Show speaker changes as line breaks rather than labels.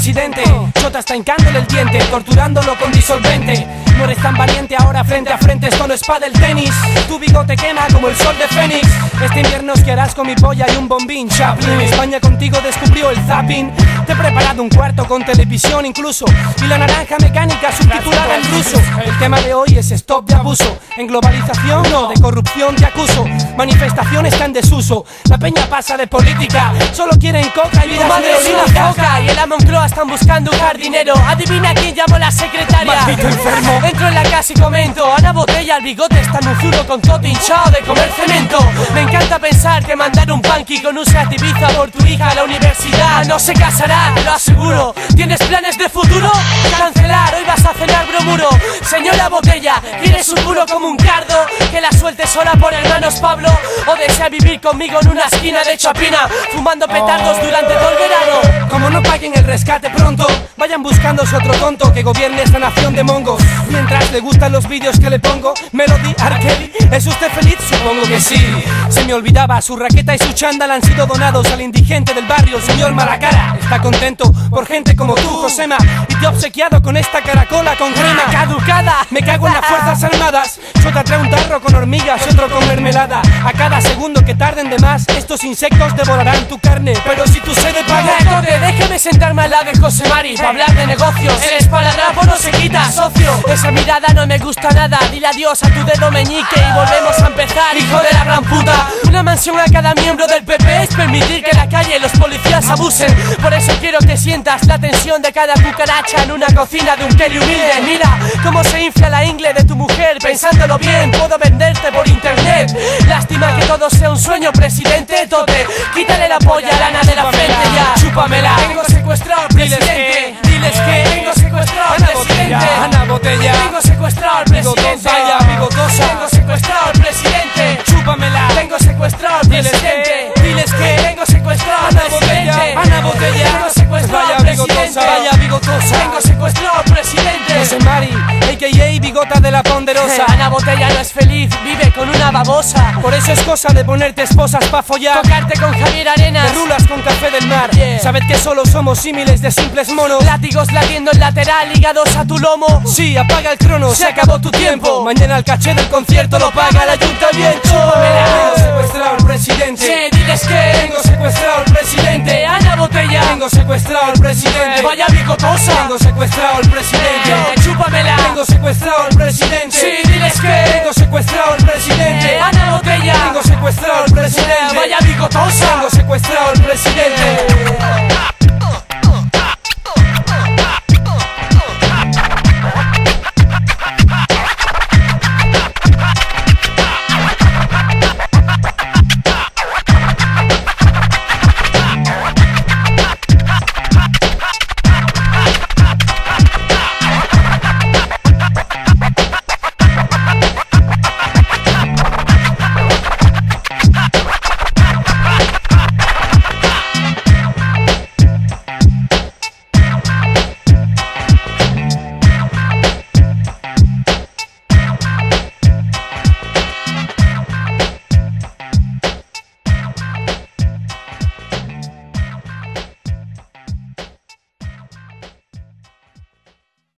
presidente. Chota está hincándole el diente, torturándolo con disolvente. No eres tan valiente ahora frente a frente, esto no es pa' del tenis. Tu bigote quema como el sol de Fénix. Este invierno esquiarás con mi polla y un bombín. Chaplin, España contigo descubrió el zapping. Te he preparado un cuarto con televisión incluso, y la naranja mecánica subtitulada en ruso. El tema de hoy es stop de abuso. En globalización no, de corrupción te acuso. Manifestación está en desuso. La peña pasa de política, solo quieren coca y vida
neolítica. Coca y el Moncloa están buscando un jardinero. Adivina quién llamó la secretaria.
Maldito enfermo.
Entro en la casa y comento: Ana Botella, el bigote está nuzudo con coto hinchado de comer cemento. Me encanta pensar que mandar un punky con un Seat Ibiza por tu hija a la universidad no se casará, te lo aseguro. ¿Tienes planes de futuro? Cancelar, hoy vas a cenar bromuro. Señora Botella, ¿quieres un culo como un cardo? Que la suelte sola por hermanos Pablo. ¿O desea vivir conmigo en una esquina de Chapina, fumando petardos durante todo el verano?
Como no paguen el rescate pronto, vayan buscándose otro tonto que gobierne esta nación de mongos. Mientras le gustan los vídeos que le pongo, Melody, R. Kelly, ¿es usted feliz? Supongo que sí. Se me olvidaba, su raqueta y su chándal han sido donados al indigente del barrio, el señor Malacara. Está contento por gente como tú, Josema, y te he obsequiado con esta caracola con crema caducada. Me cago en las fuerzas armadas. Yo te trae un tarro con hormigas y otro con mermelada. A cada segundo que tarden de más, estos insectos devorarán tu carne. Pero si tu sede paga,
déjame sentarme al lado de José Mari para hablar de negocios. El esparadrapo no se quita, socio. Esa mirada no me gusta nada. Dile adiós a tu dedo meñique y volvemos a empezar, hijo de la gran puta. Una mansión a cada miembro del PP es permitir que en la calle los policías abusen. Por eso quiero que sientas la tensión de cada cucaracha en una cocina de un Kelly humilde. Mira cómo se infla la ingle de tu mujer. Pensándolo bien, puedo venderte por internet. Lástima que todo sea un sueño, presidente. Tote, quítale la polla a Lana de la frente ya. Chúpamela. Tengo secuestrado al presidente.
Diles que
tengo secuestrado al presidente.
Ana Botella,
tengo secuestrado al presidente.
Bigotosa,
tengo secuestrado al presidente.
chúpamela.
Tengo secuestrado al presidente.
Diles que
tengo secuestrado al presidente.
Ana Botella,
tengo secuestrado al presidente.
vaya bigotosa.
Tengo secuestrado al presidente.
José Mari, a.k.a. Bigota de la Ponderosa.
Ana Botella no es feliz, vive con una babosa.
Por eso es cosa de ponerte esposas pa' follar,
tocarte con Javier Arenas,
de rulas con café del mar. Sabed que solo somos símiles de simples monos.
Látigos latiendo en lateral, ligados a tu lomo.
Sí, apaga el crono, se acabó tu tiempo. Mañana el caché del concierto lo paga el ayuntamiento. Tengo secuestrado al presidente.
Sí, diles que
tengo secuestrado al presidente.
Ana Botella,
tengo secuestrado al presidente.
Vaya bigotosa.
Tengo secuestrado al presidente.
Chúpamela.
Tengo secuestrado al presidente.
Sí, diles que
tengo secuestrado al presidente.
Ana Botella,
tengo secuestrado al presidente.
Vaya bigotosa.
Tengo secuestrado al presidente.